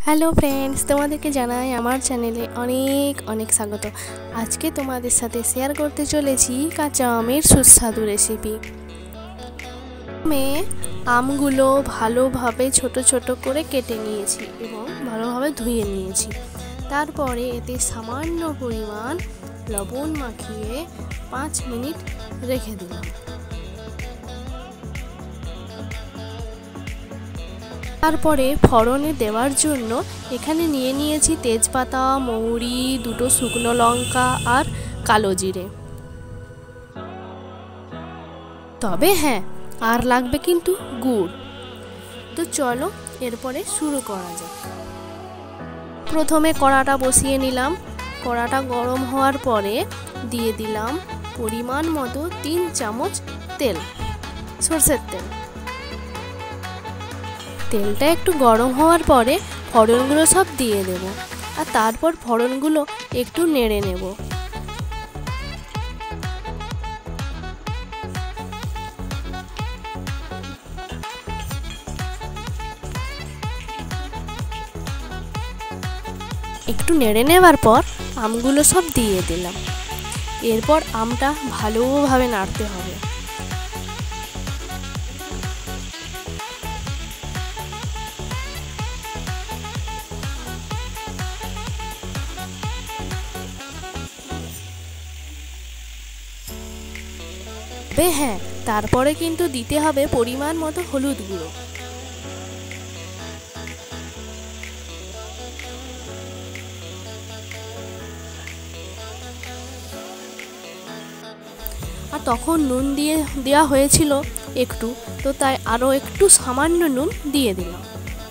Hello friends, তোমাদেরকে জানাই আমার চ্যানেলে অনেক অনেক স্বাগত। আজকে তোমাদের সাথে শেয়ার করতে চলেছি কাঁচা আমের সুস্বাদু রেসিপি। আমি আমগুলো ভালোভাবে ছোট ছোট করে কেটে নিয়েছি এবং ভালোভাবে ধুয়ে নিয়েছি। তারপরে এতে সামান্য পরিমাণ লবণ মাখিয়ে 5 মিনিট রেখে দিলাম। তারপরে ফোড়নে দেওয়ার জন্য এখানে নিয়ে নিয়েছি তেজপাতা, মৌরি, দুটো শুকনো লঙ্কা আর কালো জিরে। তবে হ্যাঁ, আর লাগবে কিন্তু গুড়। তো চলো এরপরে শুরু করা যাক। প্রথমে কড়াটা বসিয়ে নিলাম। কড়াটা গরম হওয়ার পরে দিয়ে দিলাম পরিমাণ মতো 3 চামচ তেল, সরষের তেল। তেলটা একটু গরম হওয়ার পরে ফোড়নগুলো সব দিয়ে দেব আর তারপর ফোড়নগুলো একটু নেড়ে নেব। একটু নেড়ে নেওয়ার পর আমগুলো সব দিয়ে দিলাম। এরপর আমটা ভালোভাবে নাড়তে হবে। হ্যাঁ, তারপরে কিন্তু দিতে হবে পরিমাণ মতো হলুদ গুঁড়ো। আর তখন নুন দেওয়া হয়েছিল একটু, তো তাই আরও একটু সামান্য নুন দিয়ে দিলাম।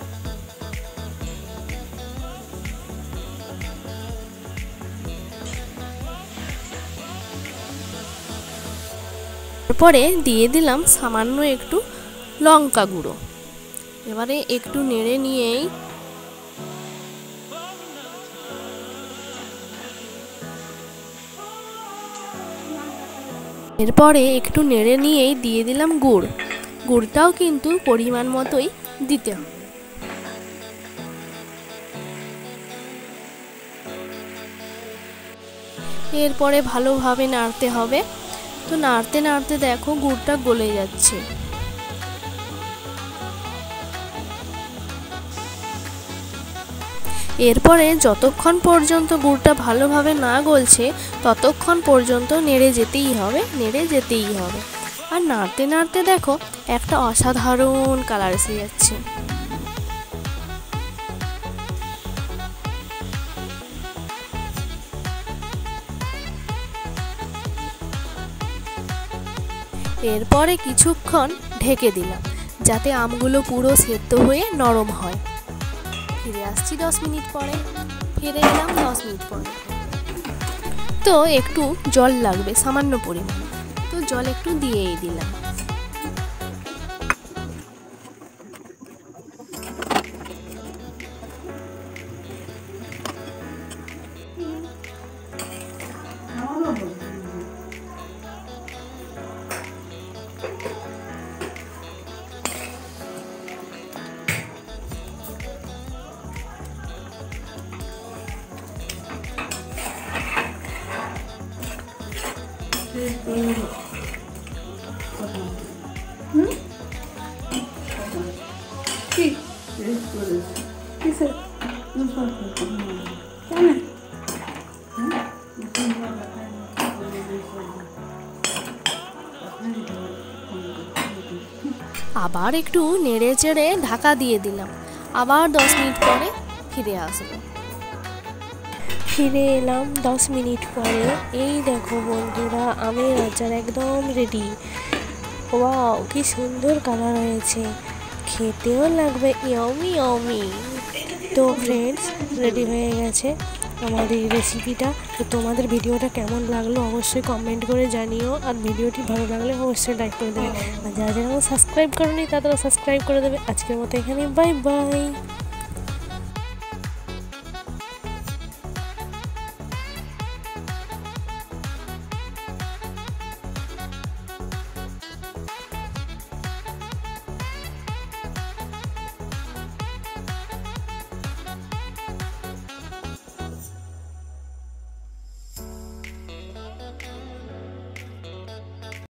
তারপরে দিয়ে দিলাম সামান্য একটু লঙ্কা গুঁড়ো। এবারে একটু নেড়ে নিয়েই দিয়ে দিলাম গুড়। গুড়টাও কিন্তু পরিমাণ মতোই দিতে হবে। এরপরে ভালোভাবে নাড়তে হবে। তো নাড়তে নাড়তে দেখো গুড়টা গলে যাচ্ছে। এরপরে যতক্ষণ পর্যন্ত গুড়টা ভালোভাবে না গলছে ততক্ষণ পর্যন্ত নেড়ে যেতেই হবে। আর নাড়তে নাড়তে দেখো একটা অসাধারণ কালার এসে যাচ্ছে। এরপরে কিছুক্ষণ ঢেকে দিলাম যাতে আমগুলো পুরো সেদ্ধ হয়ে নরম হয়। ফিরে আসছি 10 মিনিট পরে। ফিরে এলাম 10 মিনিট পরে। তো একটু জল লাগবে সামান্য পরিমাণে, তো জল একটু দিয়েই দিলাম। আবার একটু নেড়ে চেড়ে ঢাকা দিয়ে দিলাম। আবার 10 মিনিট পরে ফিরে আসবো। ফিরে এলাম 10 মিনিট পরে। এই দেখো বন্ধুরা, আমের আচার একদম রেডি। ওয়াও, কি সুন্দর কালার হয়েছে, খেতেও লাগবে ইয়ামি ইয়ামি। তো ফ্রেন্ডস, রেডি হয়ে গেছে আমাদের রেসিপিটা। তো তোমাদের ভিডিওটা কেমন লাগলো অবশ্যই কমেন্ট করে জানিও। আর ভিডিওটি ভালো লাগলে অবশ্যই লাইক করে দেবে। আর যারা যারা সাবস্ক্রাইব করোনি তারা সাবস্ক্রাইব করে দেবে। আজকের মতো এখানে বাই বাই।